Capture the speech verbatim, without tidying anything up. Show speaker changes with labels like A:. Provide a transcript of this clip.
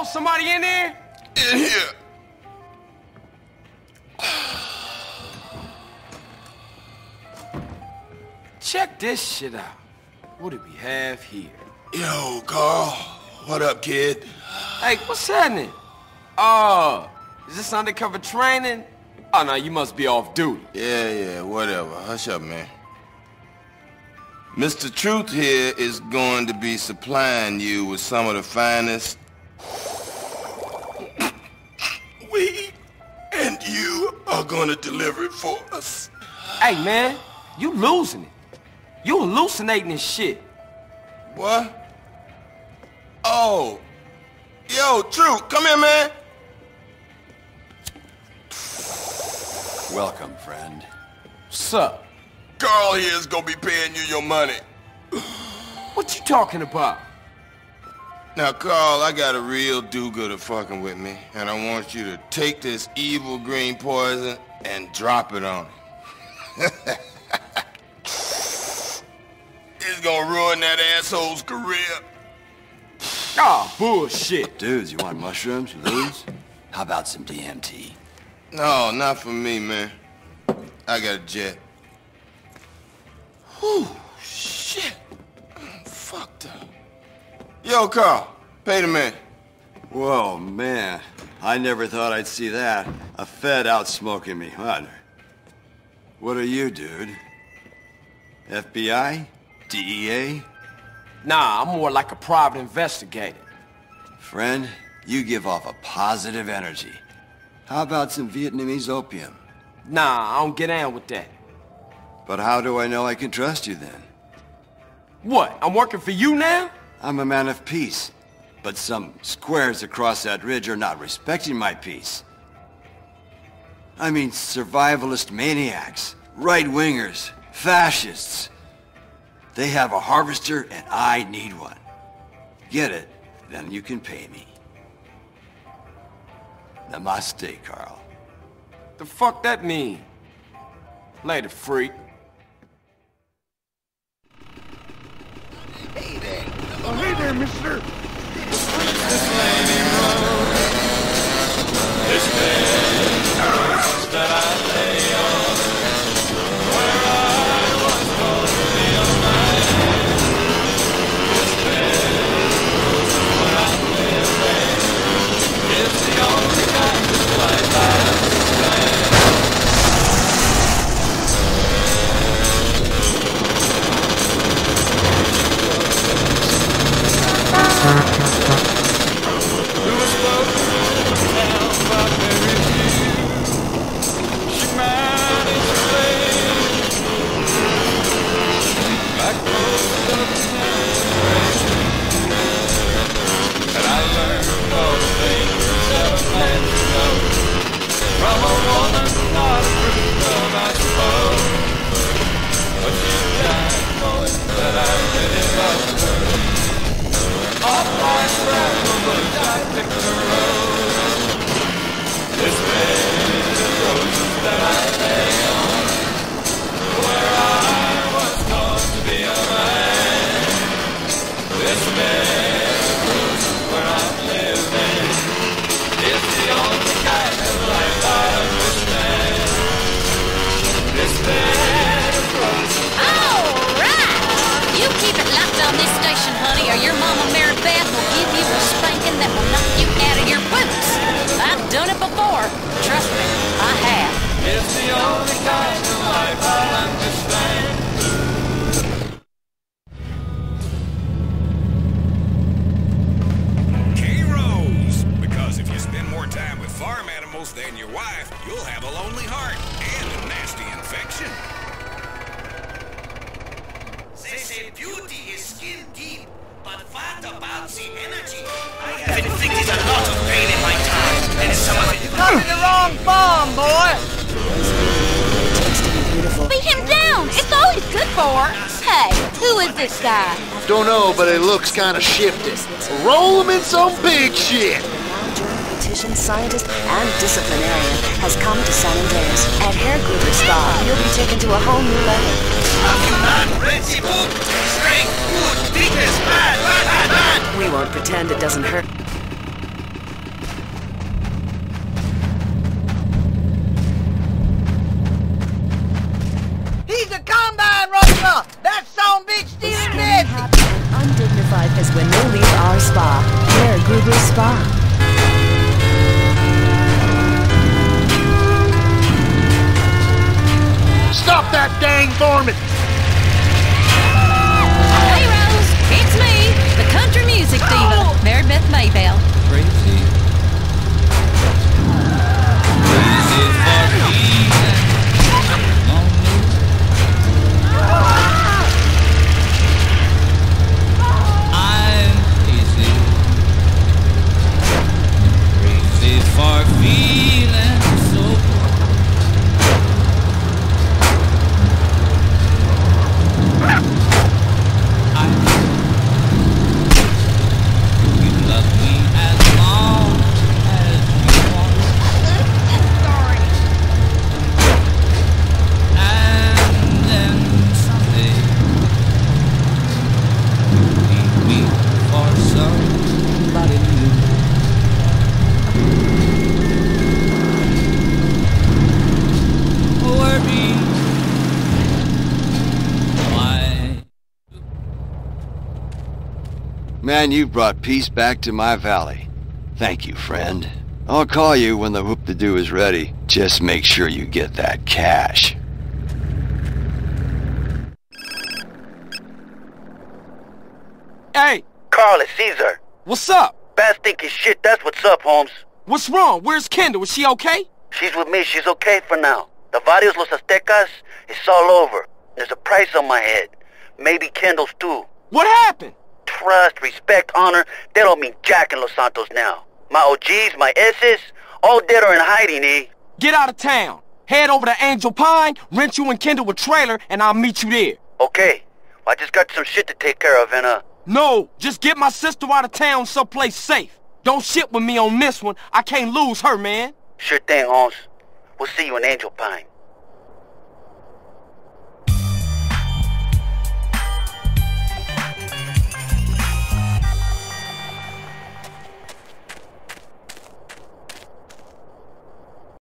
A: Yo, somebody in there?
B: In here.
A: Check this shit out. What do we have here?
B: Yo, Carl. What up, kid?
A: Hey, what's happening? Oh, is this undercover training? Oh, no, you must be off duty.
B: Yeah, yeah, whatever. Hush up, man. Mister Truth here is going to be supplying you with some of the finest weed, and you are going to deliver it for us.
A: Hey, man, you losing it. You hallucinating this shit.
B: What? Oh. Yo, Truth, come here, man.
C: Welcome, friend.
A: What's up?
B: Carl here is gonna be paying you your money.
A: What you talking about?
B: Now, Carl, I got a real do-gooder fucking with me, and I want you to take this evil green poison and drop it on him. It's gonna ruin that asshole's career.
A: Ah, bullshit.
C: Dudes, you want mushrooms? Lose? How about some D M T?
B: No, not for me, man. I got a jet. Whew, shit. I'm fucked up. Yo, Carl, pay the man.
C: Whoa, man. I never thought I'd see that. A Fed out smoking me. What? What are you, dude? F B I? D E A?
A: Nah, I'm more like a private investigator.
C: Friend, you give off a positive energy. How about some Vietnamese opium?
A: Nah, I don't get down with that.
C: But how do I know I can trust you then?
A: What, I'm working for you now?
C: I'm a man of peace. But some squares across that ridge are not respecting my peace. I mean survivalist maniacs, right-wingers, fascists. They have a harvester and I need one. Get it, then you can pay me. Namaste, Carl.
A: The fuck that mean? Later, freak.
D: Hey there. Oh, hey there, mister.
E: This lady road, this bed that I lay on, where I was born to be a man. This bed, where I live in, is the only kind of life I understand. We were supposed to tell about Mary Jean. She managed to play back most of the time. And I learned all the things that a man should know from a woman not approved of, I suppose. But she died knowing that I really loved her. Off my travel, but I picked the road. This bed of roses that I lay on, where I was born to be a man. This bed of roses where I'm living is the only kind of life I understand. This bed of roses.
F: All right! You keep it locked on this station, honey, or your mama Mary Beth will give you a spanking that will knock you out of your boots. I've done it before. Trust me, I have.
E: It's the only kind of life I understand.
G: K-Rose! Because if you spend more time with farm animals than your wife, you'll have a lonely heart and a nasty infection.
H: They say beauty is skin deep, but what about the energy? I have inflicted a lot of pain in my time, and some of it...
D: Got the wrong bomb, boy!
F: Beat him down! It's all he's good for! Hey, who is this guy?
D: Don't know, but it looks kind of shifty. Roll him in some big shit!
I: Politician, scientist, and disciplinarian has come to San Andreas. At Hair Groover Spa, you'll be taken to a whole new level.
H: Have you not read the book? Strength, good, weakness, bad, bad, bad, bad!
I: We won't pretend it doesn't hurt.
J: combine, Russia! That son bitch stealing Nancy!
I: Undignified as when they leave our spa, Herr Gruber Spa.
D: Stop that dang varmint!
F: Hey, Rose, it's me, the country music diva, Mary Beth Maybell.
E: Crazy. Crazy for me. I'm easy. Crazy for feeling so.
C: Man, you've brought peace back to my valley. Thank you, friend. I'll call you when the whoop-de-doo is ready. Just make sure you get that cash.
A: Hey!
K: Carl, it's Caesar.
A: What's up?
K: Bad stinking shit, that's what's up, Holmes.
A: What's wrong? Where's Kendl? Is she okay?
K: She's with me, she's okay for now. The Varios Los Aztecas, it's all over. There's a price on my head. Maybe Kendl's too.
A: What happened?
K: Trust, respect, honor, they don't mean jack in Los Santos now. My O Gs, my S's, all dead or in hiding, eh?
A: Get out of town. Head over to Angel Pine, rent you and Kendl a trailer, and I'll meet you there.
K: Okay. Well, I just got some shit to take care of, and uh...
A: No, just get my sister out of town someplace safe. Don't shit with me on this one. I can't lose her, man.
K: Sure thing, Holmes. We'll see you in Angel Pine.